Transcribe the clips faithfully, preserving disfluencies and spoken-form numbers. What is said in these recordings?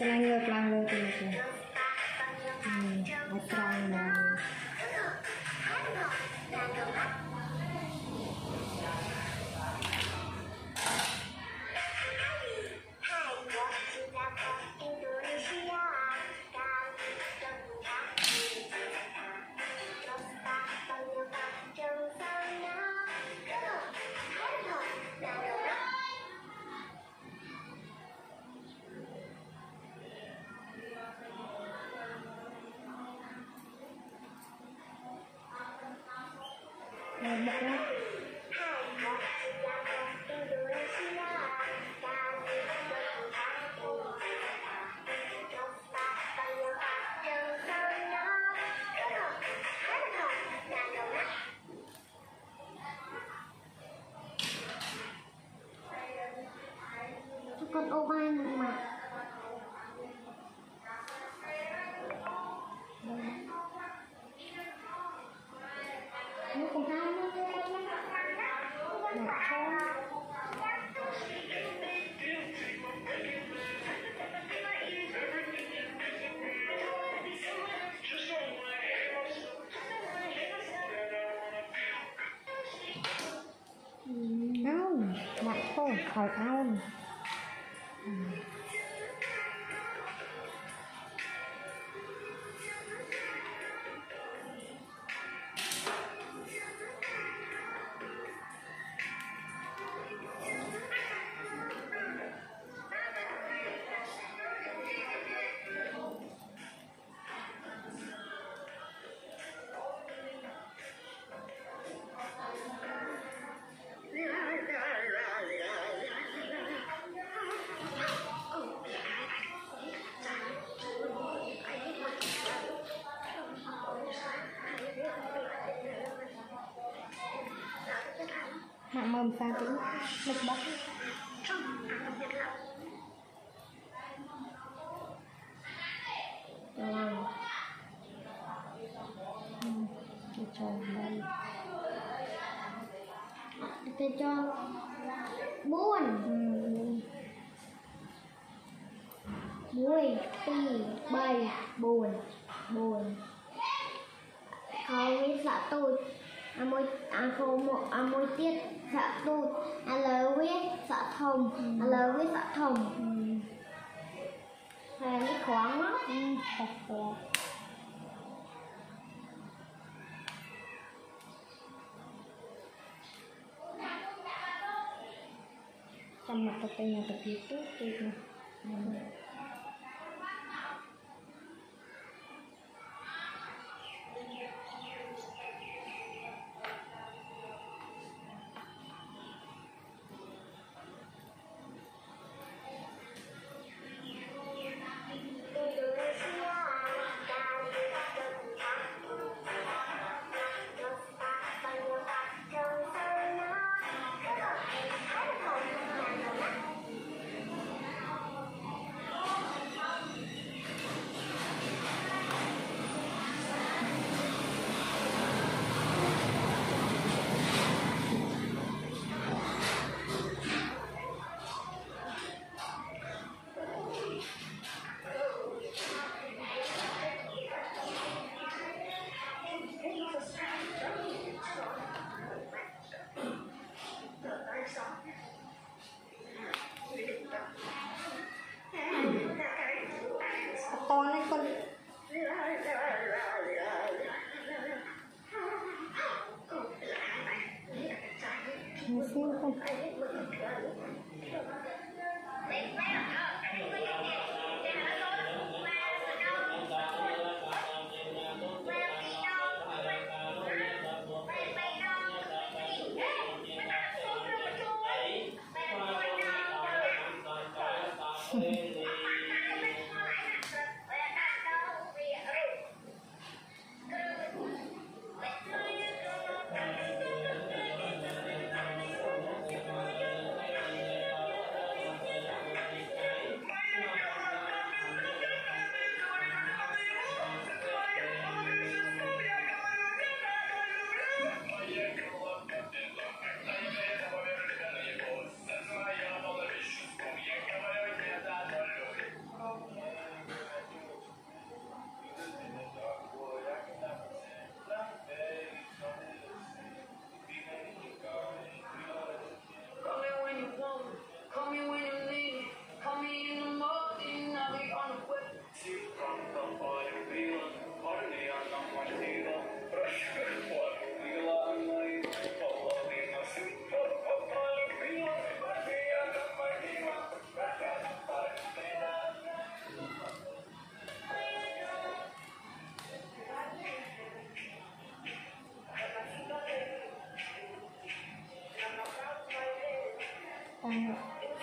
Cái ngược lại ngược lại kìa. Ừ, ở trong này. Bật lắm. Con ô ba mà nó không hay nó đẹp thôi. Không, lại thôi, khỏi ăn. Hạ mầm pha cũng lực bắt. Rồi. Ừ, để cho đây. Để cho buồn. Ừ. Mùi, tì, bầy, buồn, buồn. Không biết sợ tôi. À môi, à không, một, à môi tiết sợ tôi. À lời viết sợ thùng. À lời viết sợ thùng. Hay là cái khoáng đó. Ừ, thật đẹp. Trong mặt tập tên là tập YouTube đi. Ừ. To này con. Một xíu con. Tăng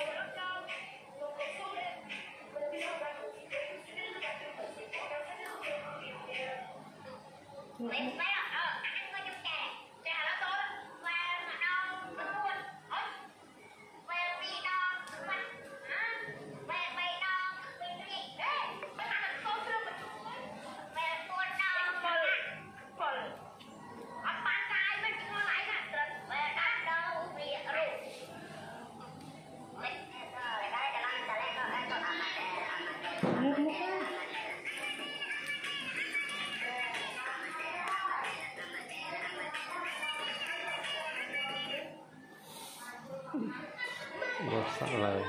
một sắc lời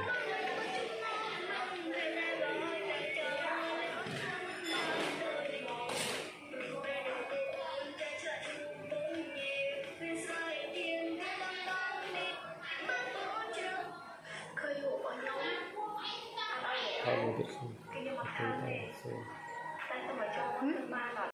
không biết không